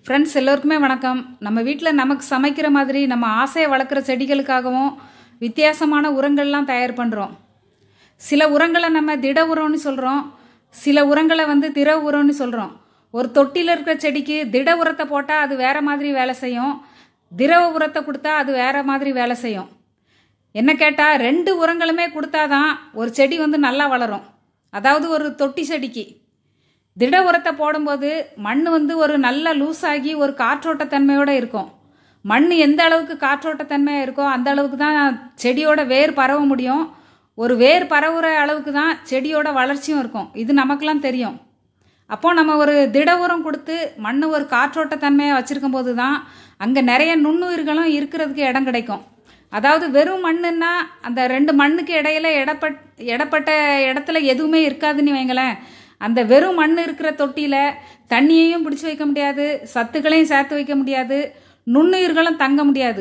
Friends எல்லோருக்குமே வணக்கம். நம்ம வீட்டில் நமக்கு சமைக்கிற மாதிரி நம்ம ஆசையை வளர்க்குற செடிகளுக்காகவும் வித்தியாசமான உரங்கள்லாம் தயார் பண்ணுறோம். சில உரங்களை நம்ம திட உரம்னு சொல்கிறோம், சில உரங்களை திர உரம்னு சொல்கிறோம். ஒரு தொட்டியில் இருக்கிற செடிக்கு திட உரத்தை போட்டால் அது வேறு மாதிரி வேலை செய்யும், திரவ உரத்தை கொடுத்தா அது வேறு மாதிரி வேலை செய்யும். என்ன கேட்டால் 2 உரங்களுமே கொடுத்தாதான் ஒரு செடி நல்லா வளரும். அதாவது ஒரு தொட்டி செடிக்கு திட உரத்தை போடும்போது மண் ஒரு நல்ல லூஸ் ஆகி ஒரு காற்றோட்டத்தன்மையோடு இருக்கும். மண் எந்த அளவுக்கு காற்றோட்டத்தன்மையாக இருக்கோ அந்த அளவுக்கு தான் செடியோட வேர் பரவ முடியும். ஒரு வேர் பரவுற அளவுக்கு தான் செடியோட வளர்ச்சியும் இருக்கும். இது நமக்கெல்லாம் தெரியும். அப்போது நம்ம ஒரு திட உரம் கொடுத்து மண் ஒரு காற்றோட்டத்தன்மையாக வச்சுருக்கும் போது தான் அங்கே நிறைய நுண்ணுயிர்களும் இருக்கிறதுக்கு இடம் கிடைக்கும். அதாவது வெறும் மண்ணுன்னா அந்த 2 மண்ணுக்கு இடையில இடப்பட்ட இடத்துல எதுவுமே இருக்காதுன்னு வைங்களேன். அந்த வெறும் மண் இருக்கிற தொட்டியில் தண்ணியையும் பிடிச்சி வைக்க முடியாது, சத்துக்களையும் சேர்த்து வைக்க முடியாது, நுண்ணுயிர்களும் தங்க முடியாது.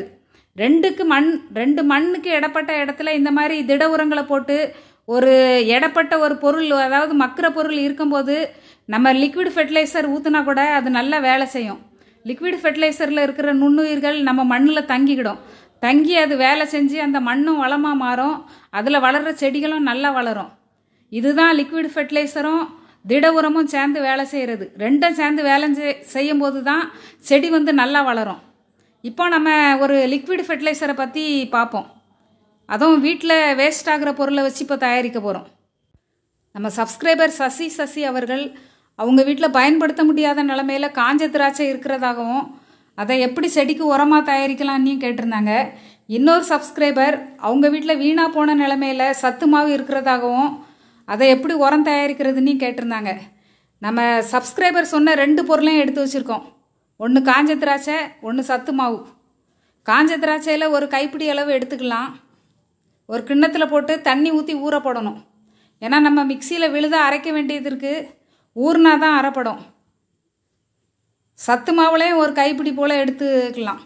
2 மண்ணுக்கு இடப்பட்ட இடத்துல இந்த மாதிரி திட உரங்களை போட்டு ஒரு இடப்பட்ட ஒரு பொருள், அதாவது மக்கிற பொருள் இருக்கும்போது நம்ம லிக்விட் ஃபெர்டிலைசர் ஊற்றினா கூட அது நல்லா வேலை செய்யும். லிக்விட் ஃபெர்டிலைசரில் இருக்கிற நுண்ணுயிர்கள் நம்ம மண்ணில் தங்கி அது வேலை செஞ்சு அந்த மண்ணும் வளமாக மாறும், அதில் வளர்கிற செடிகளும் நல்லா வளரும். இதுதான் லிக்விட் ஃபெர்டிலைசரும் திட உரமும் சேர்ந்து வேலை செய்கிறது. 2ம் சேர்ந்து வேலை செய்யும் போது தான் செடி நல்லா வளரும். இப்போ நம்ம ஒரு லிக்விட் ஃபெர்டிலைசரை பற்றி பார்ப்போம். அதுவும் வீட்டில் வேஸ்ட் ஆகிற பொருளை வச்சு இப்போ தயாரிக்க போகிறோம். நம்ம சப்ஸ்கிரைபர் சசி அவர்கள் அவங்க வீட்டில் பயன்படுத்த முடியாத நிலமையில் காஞ்ச திராட்சை இருக்கிறதாகவும் அதை எப்படி செடிக்கு உரமாக தயாரிக்கலான்னு கேட்டிருந்தாங்க. இன்னொரு சப்ஸ்கிரைபர் அவங்க வீட்டில் வீணாக போன நிலமையில் சத்து மாவு இருக்கிறதாகவும் அதை எப்படி உரம் தயாரிக்கிறதுன்னு கேட்டிருந்தாங்க. நம்ம சப்ஸ்கிரைபர் சொன்ன 2 பொருளையும் எடுத்து வச்சுருக்கோம். ஒன்று காஞ்ச திராட்சை, ஒன்று சத்து மாவு. காஞ்ச திராட்சையில் ஒரு கைப்பிடி அளவு எடுத்துக்கலாம். ஒரு கிண்ணத்தில் போட்டு தண்ணி ஊற்றி ஊற போடணும். ஏன்னா நம்ம மிக்சியில் விழுதாக அரைக்க வேண்டியது இருக்குது, ஊறினா தான் அரைப்படும். சத்து மாவுலையும் ஒரு கைப்பிடி போல் எடுத்துக்கலாம்.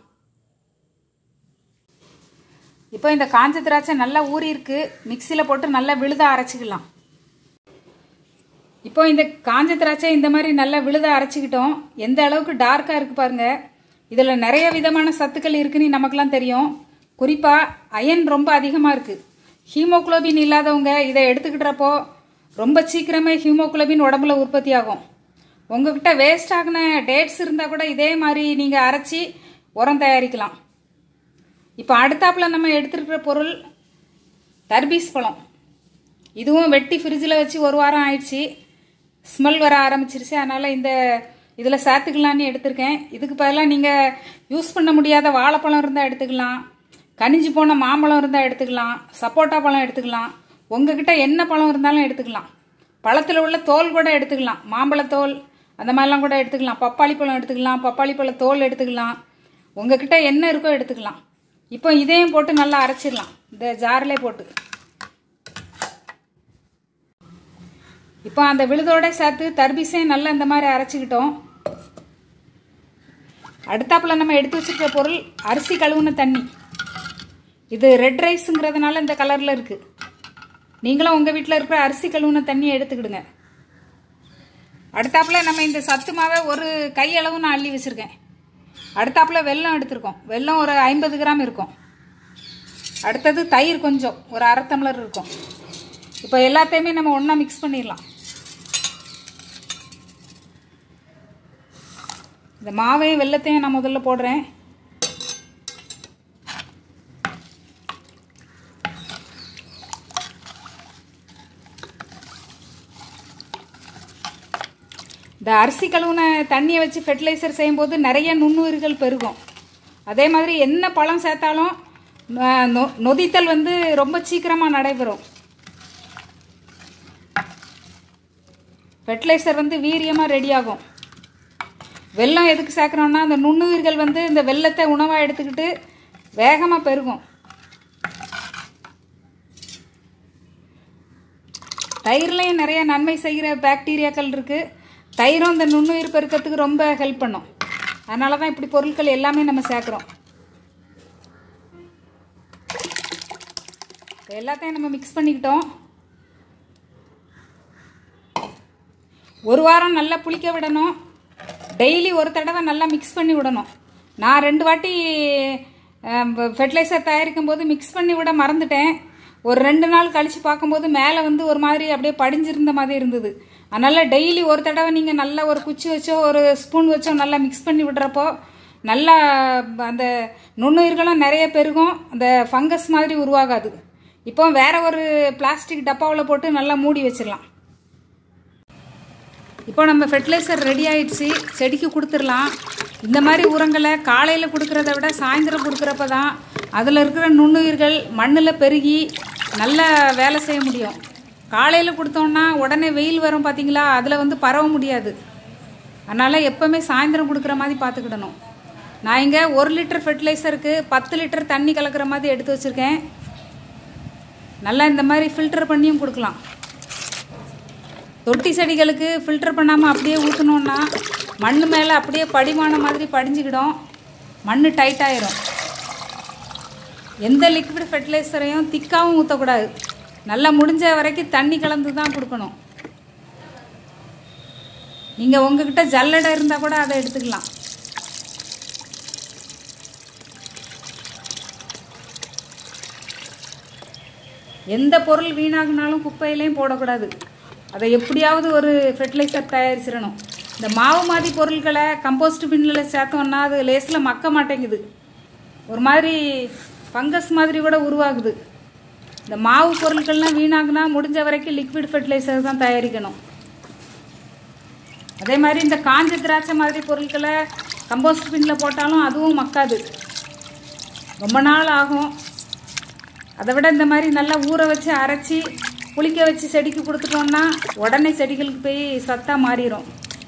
இப்போ இந்த காஞ்ச திராட்சை நல்லா ஊறி இருக்கு, மிக்சியில் போட்டு நல்லா விழுதாக அரைச்சிக்கலாம். இப்போ இந்த காஞ்ச திராட்சை இந்த மாதிரி நல்லா விழுதாக அரைச்சிக்கிட்டோம். எந்த அளவுக்கு டார்க்காக இருக்குது பாருங்கள். இதில் நிறைய விதமான சத்துக்கள் இருக்குன்னு நமக்கெல்லாம் தெரியும். குறிப்பாக அயன் ரொம்ப அதிகமாக இருக்குது. ஹீமோகுளோபின் இல்லாதவங்க இதை எடுத்துக்கிட்டப்போ ரொம்ப சீக்கிரமே ஹீமோகுளோபின் உடம்புல உற்பத்தி ஆகும். உங்ககிட்ட வேஸ்ட் ஆகின டேட்ஸ் இருந்தால் கூட இதே மாதிரி நீங்கள் அரைச்சி உரம் தயாரிக்கலாம். இப்போ அடுத்தாப்பில் நம்ம எடுத்துருக்கிற பொருள் தர்பீஸ் பழம். இதுவும் வெட்டி ஃப்ரிட்ஜில் வச்சு 1 வாரம் ஆயிடுச்சு, ஸ்மெல் வர ஆரம்பிச்சிருச்சு. அதனால் இதில் சேர்த்துக்கலான்னு எடுத்திருக்கேன். இதுக்கு பதிலாக நீங்கள் யூஸ் பண்ண முடியாத வாழைப்பழம் இருந்தால் எடுத்துக்கலாம், கனிஞ்சு போன மாம்பழம் இருந்தால் எடுத்துக்கலாம், சப்போட்டா பழம் எடுத்துக்கலாம். உங்ககிட்ட என்ன பழம் இருந்தாலும் எடுத்துக்கலாம். பழத்தில் உள்ள தோல் கூட எடுத்துக்கலாம், மாம்பழத்தோல் அந்த மாதிரிலாம் கூட எடுத்துக்கலாம். பப்பாளி பழம் எடுத்துக்கலாம், பப்பாளி பழ தோல் எடுத்துக்கலாம். உங்ககிட்ட என்ன இருக்கோ எடுத்துக்கலாம். இப்போ இதையும் போட்டு நல்லா அரைச்சிடலாம். இந்த ஜாரிலே போட்டு இப்போ அந்த விழுதோட சேர்த்து தர்பீஸையும் நல்லா இந்த மாதிரி அரைச்சிக்கிட்டோம். அடுத்தாப்பில் நம்ம எடுத்து வச்சுருக்கிற பொருள் அரிசி கழுவுன தண்ணி. இது ரெட் ரைஸுங்கிறதுனால இந்த கலரில் இருக்குது. நீங்களும் உங்கள் வீட்டில் இருக்கிற அரிசி கழுவுன தண்ணியை எடுத்துக்கிடுங்க. அடுத்தாப்பில் நம்ம இந்த சத்து மாவை ஒரு கையளவு நான் அள்ளி வச்சுருக்கேன். அடுத்தாப்பில் வெல்லம் எடுத்துருக்கோம். வெல்லம் ஒரு 50 கிராம் இருக்கும். அடுத்தது தயிர் கொஞ்சம் ஒரு 1/2 டம்ளர் இருக்கும். இப்போ எல்லாத்தையுமே நம்ம ஒன்றா மிக்ஸ் பண்ணிடலாம். இந்த மாவையும் வெல்லத்தையும் நான் முதல்ல போடுறேன். இந்த அரிசி கழுவுன தண்ணியை வச்சு ஃபெர்டிலைசர் செய்யும்போது நிறைய நுண்ணுயிர்கள் பெருகும். அதே மாதிரி என்ன பழம் சேர்த்தாலும் நொதித்தல் ரொம்ப சீக்கிரமாக நடைபெறும். ஃபெர்டிலைசர் வீரியமாக ரெடி ஆகும். வெல்லம் எதுக்கு சேர்க்குறோன்னா அந்த நுண்ணுயிர்கள் இந்த வெல்லத்தை உணவாக எடுத்துக்கிட்டு வேகமாக பெருகும். தயிர்லையும் நிறைய நன்மை செய்கிற பாக்டீரியாக்கள் இருக்குது. தயிரும் இந்த நுண்ணுயிர் பெருக்கத்துக்கு ரொம்ப ஹெல்ப் பண்ணும். அதனால தான் இப்படி பொருட்கள் எல்லாமே நம்ம சேர்க்குறோம். எல்லாத்தையும் நம்ம மிக்ஸ் பண்ணிக்கிட்டோம். 1 வாரம் நல்லா புளிக்க விடணும். டெய்லி ஒரு தடவை நல்லா மிக்ஸ் பண்ணி விடணும். நான் 2 வாட்டி ஃபெர்டிலைசர் தயாரிக்கும் போது மிக்ஸ் பண்ணி விட மறந்துட்டேன். ஒரு 2 நாள் கழித்து பார்க்கும்போது மேலே வந்து ஒரு மாதிரி அப்படியே படிஞ்சிருந்த மாதிரி இருந்தது. அதனால் டெய்லி ஒரு தடவை நீங்கள் நல்லா ஒரு குச்சி வச்சோ ஒரு ஸ்பூன் வச்சோ நல்லா மிக்ஸ் பண்ணி விடுறப்போ நல்லா அந்த நுண்ணுயிர்களும் நிறைய பெருகும், அந்த ஃபங்கஸ் மாதிரி உருவாகாது. இப்போ வேறு ஒரு பிளாஸ்டிக் டப்பாவில் போட்டு நல்லா மூடி வச்சிடலாம். இப்போ நம்ம ஃபெர்டிலைசர் ரெடி ஆகிடுச்சு, செடிக்கு கொடுத்துடலாம். இந்த மாதிரி உரங்களை காலையில் கொடுக்குறத விட சாயந்தரம் கொடுக்குறப்ப தான் அதில் இருக்கிற நுண்ணுயிர்கள் மண்ணில் பெருகி நல்லா வேலை செய்ய முடியும். காலையில் கொடுத்தோன்னா உடனே வெயில் வரும் பார்த்தீங்களா, அதில் வந்து பரவ முடியாது. அதனால் எப்போவுமே சாயந்தரம் கொடுக்குற மாதிரி பார்த்துக்கிடணும். நான் இங்கே 1 லிட்டர் ஃபெர்டிலைசருக்கு 10 லிட்டர் தண்ணி கலக்கிற மாதிரி எடுத்து வச்சுருக்கேன். நல்லா இந்த மாதிரி ஃபில்டர் பண்ணியும் கொடுக்கலாம். தொட்டி செடிகளுக்கு ஃபில்டர் பண்ணாமல் அப்படியே ஊற்றினோன்னா மண் மேலே அப்படியே படிமான மாதிரி படிஞ்சுக்கிடும், மண் டைட்டாயிரும். எந்த லிக்விட் ஃபெர்டிலைசரையும் திக்காகவும் ஊற்றக்கூடாது. நல்லா முடிஞ்ச வரைக்கும் தண்ணி கலந்து தான் கொடுக்கணும். நீங்கள் உங்ககிட்ட ஜல்லடை இருந்தால் கூட அதை எடுத்துக்கலாம். எந்த பொருள் வீணாகினாலும் குப்பையிலையும் போடக்கூடாது. அதை எப்படியாவது ஒரு ஃபெர்டிலைசர் தயாரிச்சிடணும். இந்த மாவு மாதிரி பொருட்களை கம்போஸ்ட் பின்னில் சேர்த்தோன்னா அது லேஸில் மக்க மாட்டேங்குது, ஒரு மாதிரி ஃபங்கஸ் மாதிரி கூட உருவாகுது. இந்த மாவு பொருட்கள்லாம் வீணாகுனா முடிஞ்ச வரைக்கும் லிக்விட் ஃபெர்டிலைசர் தான் தயாரிக்கணும். அதே மாதிரி இந்த காஞ்ச திராட்சை மாதிரி பொருட்களை கம்போஸ்ட் பின்னில் போட்டாலும் அதுவும் மக்காது, ரொம்ப நாள் ஆகும். அதை விட இந்த மாதிரி நல்லா ஊற வச்சு அரைச்சி புளிக்க வச்சு செடிக்கு கொடுத்துட்டோம்னா உடனே செடிகளுக்கு போய் சத்தாக மாறிடும்.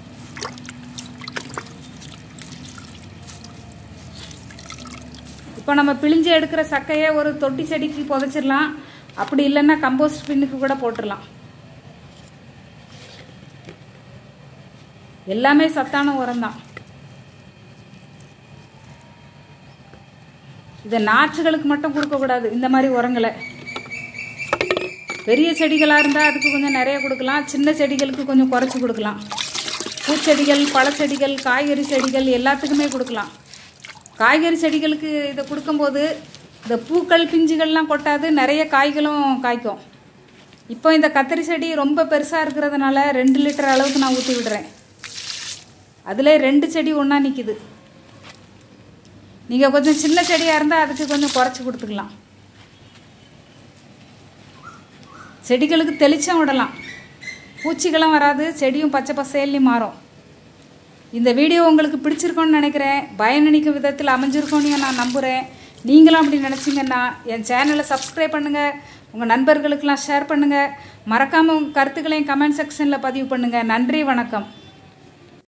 இப்போ நம்ம பிழிஞ்சு எடுக்கிற சக்கையை ஒரு தொட்டி செடிக்கு புதைச்சிடலாம். அப்படி இல்லைன்னா கம்போஸ்ட் பின்னுக்கு கூட போட்டுடலாம். எல்லாமே சத்தான உரம் தான். இதை நாற்றுகளுக்கு மட்டும் கொடுக்கக்கூடாது. இந்த மாதிரி உரங்களை பெரிய செடிகளாக இருந்தால் அதுக்கு கொஞ்சம் நிறைய கொடுக்கலாம், சின்ன செடிகளுக்கு கொஞ்சம் குறைச்சி கொடுக்கலாம். பூச்செடிகள், பழச்செடிகள், காய்கறி செடிகள் எல்லாத்துக்குமே கொடுக்கலாம். காய்கறி செடிகளுக்கு இதை கொடுக்கும்போது இந்த பூக்கள் பிஞ்சுகள்லாம் கொட்டாது, நிறைய காய்களும் காய்க்கும். இப்போ இந்த கத்திரி செடி ரொம்ப பெருசாக இருக்கிறதுனால 2 லிட்டர் அளவுக்கு நான் ஊற்றி விடுறேன். அதில் 2 செடி ஒன்றா நிற்கிது. நீங்கள் கொஞ்சம் சின்ன செடியாக இருந்தால் அதுக்கு கொஞ்சம் குறைச்சி கொடுத்துக்கலாம். செடிகளுக்கு தெளிச்சம் விடலாம், பூச்சிகளும் வராது, செடியும் பச்சை பசேல்லையும் மாறும். இந்த வீடியோ உங்களுக்கு பிடிச்சிருக்கோன்னு நினைக்கிறேன், பயனளிக்கும் விதத்தில் அமைஞ்சிருக்கோன்னு நான் நம்புகிறேன். நீங்களும் அப்படி நினச்சிங்கன்னா என் சேனலை சப்ஸ்கிரைப் பண்ணுங்கள், உங்கள் நண்பர்களுக்கெல்லாம் ஷேர் பண்ணுங்கள், மறக்காமல் உங்கள் கருத்துக்களையும் கமெண்ட் செக்ஷனில் பதிவு பண்ணுங்கள். நன்றி, வணக்கம்.